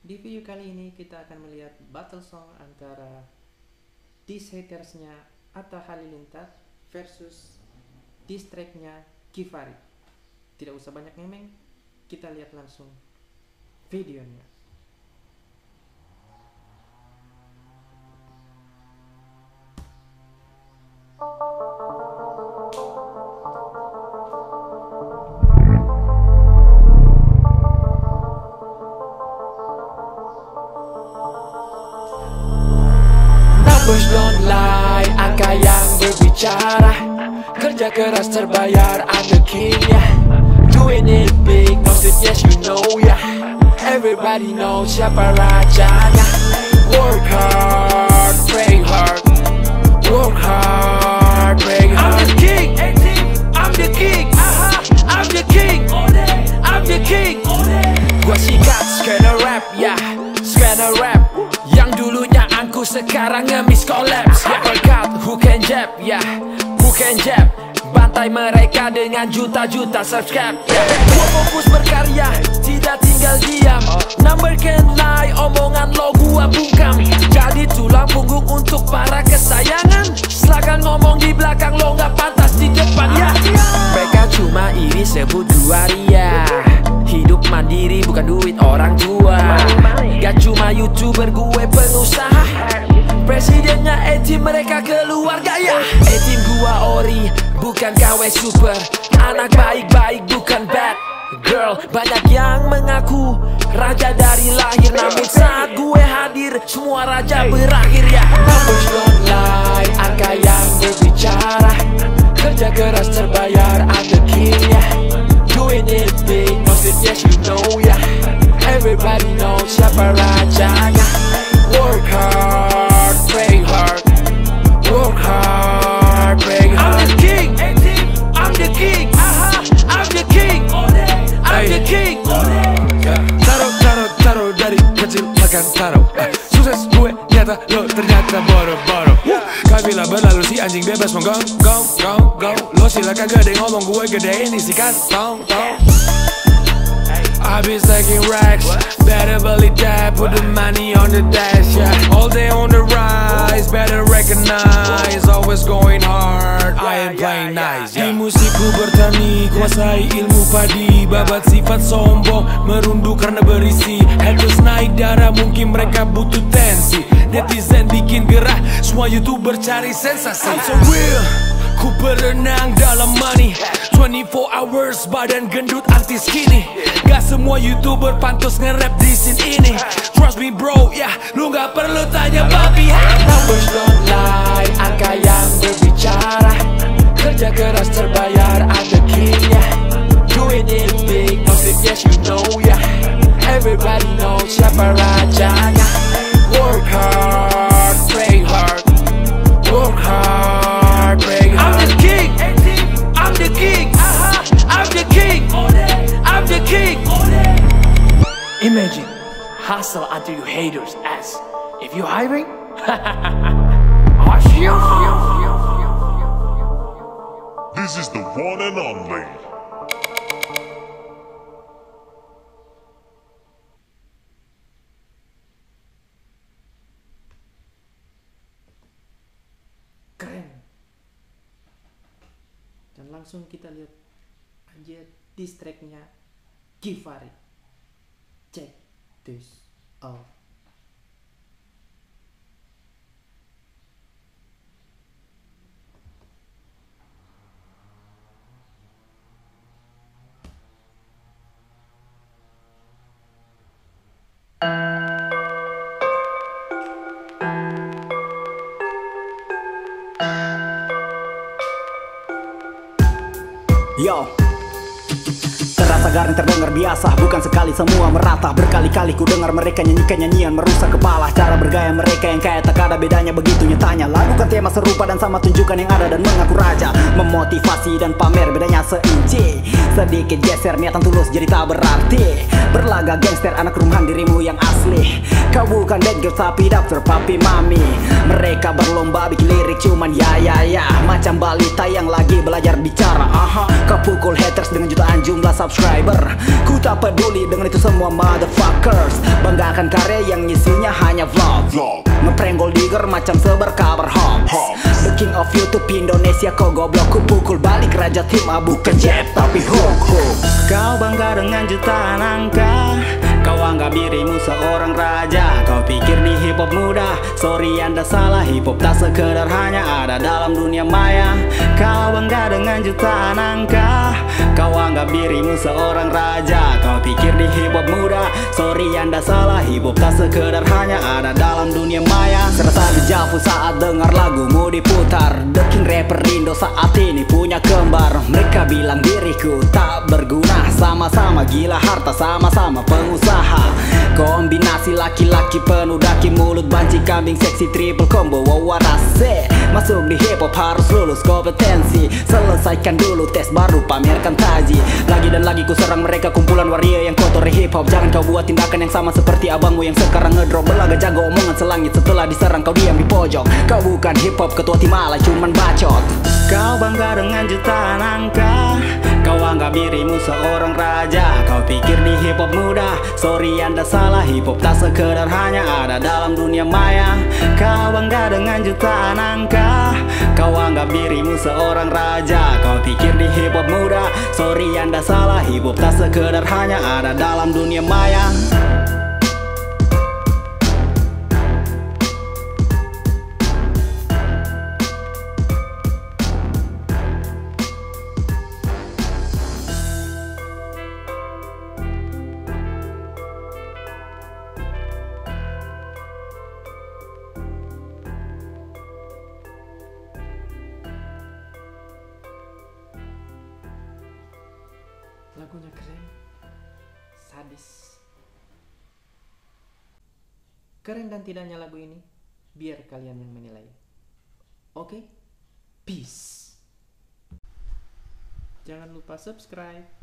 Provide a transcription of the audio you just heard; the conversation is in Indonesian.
Di video kali ini kita akan melihat battle song antara diss hatersnya Atta Halilintar versus diss tracknya Givari. Tidak usah banyak ngemeng, kita lihat langsung videonya. Numbers don't lie, angka yang berbicara. Kerja keras terbayar, I'm the king, yeah. Doing it big, maksud yes you know, yeah. Everybody knows siapa rajanya. Work hard, pray hard. Work hard, pray hard. I'm the king, I'm the king, I'm the king, I'm the king. Gua sikat skena rap, ya, skena rap. Yang dulunya angku sekarang ngemis collapse, ya. Berkat who can jab, ya, who can jab. Bantai mereka dengan juta-juta subscribe, ya. Gua fokus berkarya, tidak tinggal diam. Number can lie, omongan lo gua bungkam. Jadi tulang punggung untuk para kesayangan. Silakan ngomong di belakang, lo gak pantas di depan, ya. Mereka cuma iri sebut dua ria. Hidup mandiri bukan duit orang tua. Gak cuma youtuber, gue pengusaha. Presidennya A-Team, mereka keluarga, ya. A-Team gua ori, bukan KW super. Anak baik-baik bukan bad girl. Banyak yang mengaku raja dari lahir, namun saat gue hadir semua raja berakhir, ya. Numbers don't lie, angka yang berbicara. Kerja keras terbayar, I'm the king, yeah. Doing it big, maksud yes you know, yeah. Everybody knows siapa rajanya. Work hard, pray hard. Work hard, pray hard. I'm the king, I'm the king, I'm the king, I'm the king. Taro dari kecil makan taro. Sukses gue nyata, lo ternyata boro-boro. Kau bilang berlalu si anjing bebas menggong, gong, gong, gong. Lo silakan gede ngomong, gue gedein isi kantong, tong. I be stacking racks, better believe that, put the money on the dash, yeah. All day on the rise, better recognize, always going hard, I ain't playing nice, yeah. Di musikku bertani, kuasai ilmu padi. Babat sifat sombong, merunduk karena berisi. Haters naik darah, mungkin mereka butuh tensi. Netizen bikin gerah, semua youtuber cari sensasi. I'm so real, ku berenang dalam money. 24 hours, badan gendut artis kini. Gak semua youtuber pantas nge-rap di scene ini. Trust me bro, ya, lu gak perlu tanya papi. Numbers don't lie, angka yang berbicara. Kerja keras terbayar, I'm the king, yeah. Doing it big, maksud yes you know, yeah. Everybody knows siapa rajanya. Work hard, pray hard. Work hard, pray hard. I'm the king, I'm the king, I'm the king, I'm the king. Imagine, hustle until you haters ask if you hiring. This is the one and only. Keren. Dan langsung kita lihat aja diss tracknya Givari. Check this out. Yo, terasa garing terdengar biasa, bukan sekali semua merata. Berkali-kali ku dengar mereka nyanyikan nyanyian merusak kepala. Cara bergaya mereka yang kayak tak ada bedanya, begitu nyatanya. Lakukan tema serupa dan sama tunjukkan yang ada dan mengaku raja. Memotivasi dan pamer bedanya seinci. Sedikit geser niatan tulus jadi tak berarti. Berlaga gangster anak rumahan dirimu yang asli. Kau bukan bad girl tapi daftar papi mami. Mereka berlomba bikin lirik cuman ya. Macam balita yang lagi belajar bicara. Kau pukul haters dengan jutaan jumlah subscribe. subscriber. Ku tak peduli dengan itu semua motherfuckers. Banggakan karya yang isinya hanya vlog. Ngeprank gold digger macam sebar kabar hoax. The king of YouTube Indonesia, kau goblok. Ku pukul balik raja tim, bukan jab tapi hook. Kau bangga dengan jutaan angka, kau anggap dirimu seorang raja. Kau pikir di hip hop mudah, sorry anda salah. Hip hop tak sekedar hanya ada dalam dunia maya. Kau bangga dengan jutaan angka, kau anggap dirimu seorang raja. Kau pikir di hip hop mudah, sorry anda salah. Hip hop tak sekedar hanya ada dalam dunia maya. Serasa dejavu saat dengar lagumu diputar. The king rapper Indo saat ini punya kembar. Mereka bilang diriku tak berguna, sama-sama gila harta, sama-sama pengusaha. Kombinasi laki-laki penuh daki, mulut banci kambing seksi triple combo wawarase. Masuk di hip hop harus lulus kompetensi, selesaikan dulu tes baru pamerkan taji. Lagi dan lagi ku serang mereka, kumpulan waria yang kotor hip hop. Jangan kau buat tindakan yang sama seperti abangmu yang sekarang ngedrop. Belaga jago omongan selangit, setelah diserang kau diam di pojok. Kau bukan hip hop ketua timala, cuman bacot. Kau bangga dengan jutaan angka, kau anggap dirimu seorang raja. Kau pikir di hip hop mudah, sorry anda salah. Hip hop tak sekedar hanya ada dalam dunia maya. Kau bangga dengan jutaan angka, kau anggap dirimu seorang raja. Kau pikir di hip hop mudah, sorry anda salah. Hip hop tak sekedar hanya ada dalam dunia maya. Lagunya keren, sadis. Keren dan tidaknya lagu ini, biar kalian yang menilai. Oke? Peace. Jangan lupa subscribe.